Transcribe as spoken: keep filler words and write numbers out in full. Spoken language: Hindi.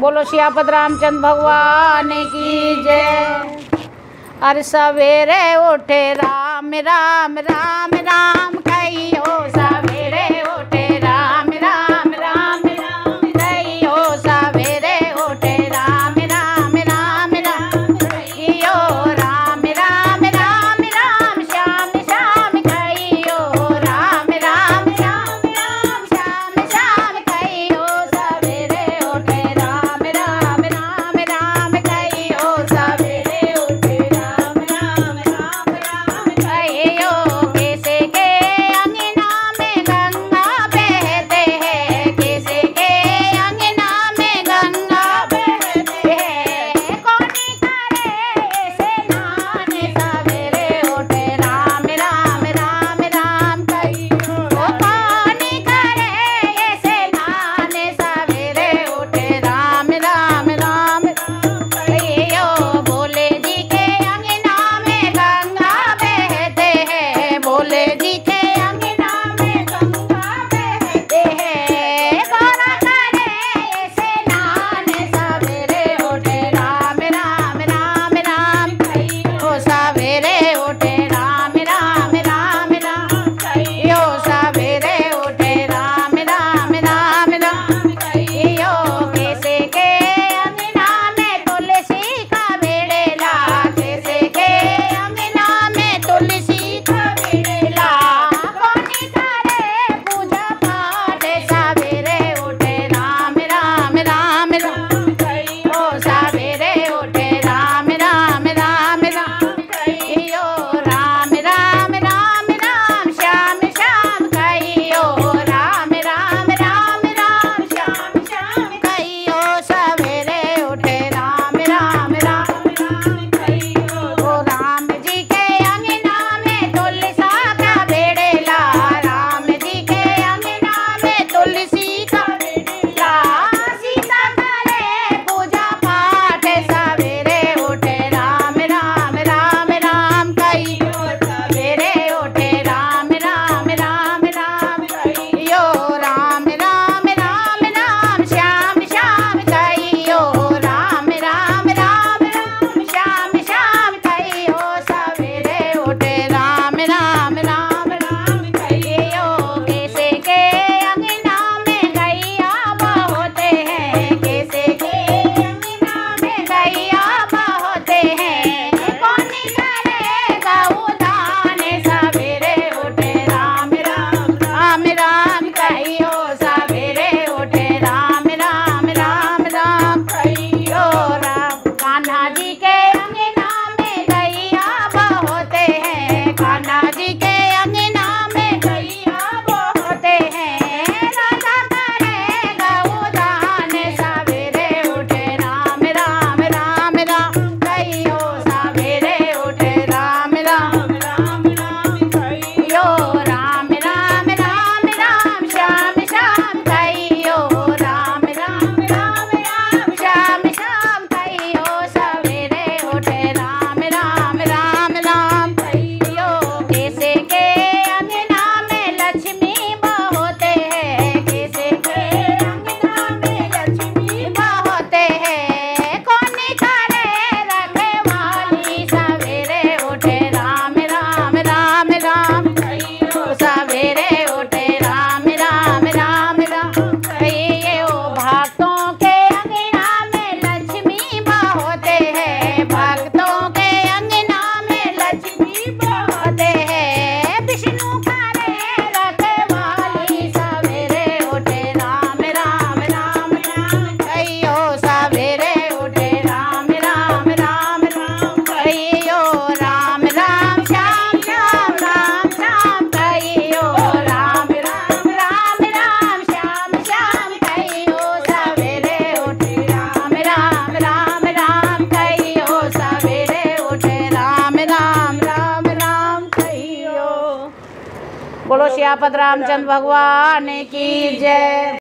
बोलो सियापत रामचंद्र भगवान की जय। अरे सवेरे उठे राम राम राम राम कहियो, सवेरे उठे राम राम राम राम कहियो, सवेरे उठे राम राम राम राम कहियो, राम राम राम राम श्याम श्याम कहियो, राम राम राम राम श्याम श्याम कहियो, सवेरे उठे राम राम राम राम कहियो, सवेरे उठे राम राम राम राम कहियो। कैसे के अंगना में गंगा बहते हैं, कैसे के अंगना में गंगा बहते हैं, कौनी करे ऐसे नान, सवेरे उठे राम राम राम राम कहियो, कौनी करे ऐसे नान, सवेरे उठे राम राम राम कहियो। भोले जी के अंगना में गंगा बहते हैं, भोले जी के अंगना में गंगा बहते हैं, कौन करे ऐसे नान, सवेरे उठे राम राम राम राम कहियो, सवेरे उठे राम राम राम राम कहियो, सवेरे उठे राम राम राम राम कहियो। कैसे के अंगना में तुलसी का बेड़ेला, कैसे के अंगना में तुलसी का बेड़ेला, कौनी करे पूजा पाठ, सवेरे उठे राम राम राम राम कहियो, सवेरे उठे राम राम राम राम कहियो, राम राम राम राम श्याम श्याम कहियो, राम राम राम राम श्याम श्याम कहियो, सवेरे उठे राम राम राम राम कहियो। ओ राम जी के अंगना में तुलसा का बेड़ेला, राम जी के अंगना में तुलसी का बेड़ेला, सीता करे पूजा पाठ, सवेरे उठे राम राम राम राम कहियो, सवेरे उठे राम राम राम राम कहियो, राम राम राम राम श्याम श्याम कहियो, राम राम राम राम श्याम श्याम कहियो, सवेरे उठे राम राम राम राम कहियो। कैसे के अंगना में गैया बहोते हैं, कैसे के अंगना में गैया बहोते हैं, कौनी करे गौदान, सवेरे उठे राम राम राम राम कहियो, सवेरे उठे राम राम राम राम कहियो। राम कान्हा जी के अंगना में गैया बहोते हैं, कान्हा जी के अंगना में गैया बहोते हैं, राधा करे गौदान, सवेरे उठे राम राम राम राम कहियो, सवेरे उठे राम राम राम राम कहियो, राम राम राम राम श्याम श्याम कहियो, राम राम राम राम श्याम श्याम कहियो, सवेरे उठे राम राम राम राम कहियो। कैसे के अंगना में लक्ष्मी बहोते हैं, कैसे के अंगना में लक्ष्मी बहोते हैं, कौनी करे रखवाली, सवेरे उठे राम राम राम राम कहियो, सवेरे उठे राम राम राम राम कहियो। भक्तों के अंगना में लक्ष्मी बहोते हैं, भक्तों के अंगना में लक्ष्मी बहोते हैं, विष्णु करे रखवाली, सवेरे उठे राम राम राम राम कहियो, सवेरे उठे राम राम राम राम कहियो, राम राम श्याम श्याम राम राम कहियो, राम राम राम राम श्याम श्याम कहियो, सवेरे उठे राम राम राम राम कहियो, सवेरे उठे राम राम राम राम कहियो। बोलो सियापत रामचंद्र भगवान की जय।